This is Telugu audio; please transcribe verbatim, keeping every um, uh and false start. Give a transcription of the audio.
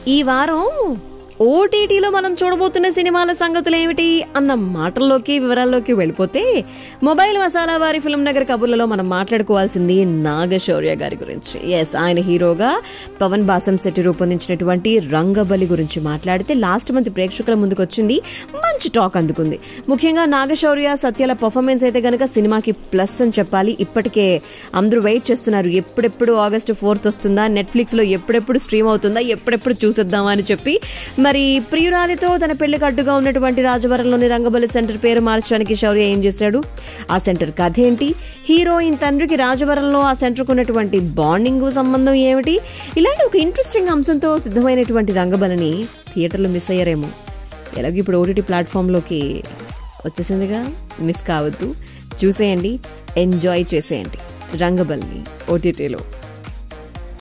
ఈ వారం ఓటీటీలో మనం చూడబోతున్న సినిమాల సంగతులు ఏమిటి అన్న మాటల్లోకి వివరాల్లోకి వెళ్ళిపోతే, మొబైల్ మసాలా వారి ఫిల్మ్ నగర్ కబుర్లలో మనం మాట్లాడుకోవాల్సింది నాగశౌర్య గారి గురించి. ఎస్, ఆయన హీరోగా పవన్ బాసంశెట్టి రూపొందించినటువంటి రంగబలి గురించి మాట్లాడితే లాస్ట్ మంత్ ప్రేక్షకుల ముందుకు వచ్చింది, మంచి టాక్ అందుకుంది. ముఖ్యంగా నాగశౌర్య సత్యాల పర్ఫార్మెన్స్ అయితే కనుక సినిమాకి ప్లస్ అని చెప్పాలి. ఇప్పటికే అందరూ వెయిట్ చేస్తున్నారు, ఎప్పుడెప్పుడు ఆగస్టు ఫోర్త్ వస్తుందా, నెట్ఫ్లిక్స్లో ఎప్పుడెప్పుడు స్ట్రీమ్ అవుతుందా, ఎప్పుడెప్పుడు చూసేద్దామా అని చెప్పి. మరి ప్రియురాలితో తన పెళ్లికి అడ్డుగా ఉన్నటువంటి రాజవరంలోని రంగబలి సెంటర్ పేరు మార్చడానికి శౌర్య ఏం చేశాడు, ఆ సెంటర్ కథ ఏంటి, హీరోయిన్ తండ్రికి రాజవరంలో ఆ సెంటర్కు ఉన్నటువంటి బాండింగ్ సంబంధం ఏమిటి, ఇలాంటి ఒక ఇంట్రెస్టింగ్ అంశంతో సిద్ధమైనటువంటి రంగబలిని థియేటర్లో మిస్ అయ్యారేమో. ఎలాగో ఇప్పుడు ఓటీటీ ప్లాట్ఫామ్లోకి వచ్చేసిందిగా, మిస్ కావద్దు, చూసేయండి, ఎంజాయ్ చేసేయండి రంగబలిని ఓటీటీలో.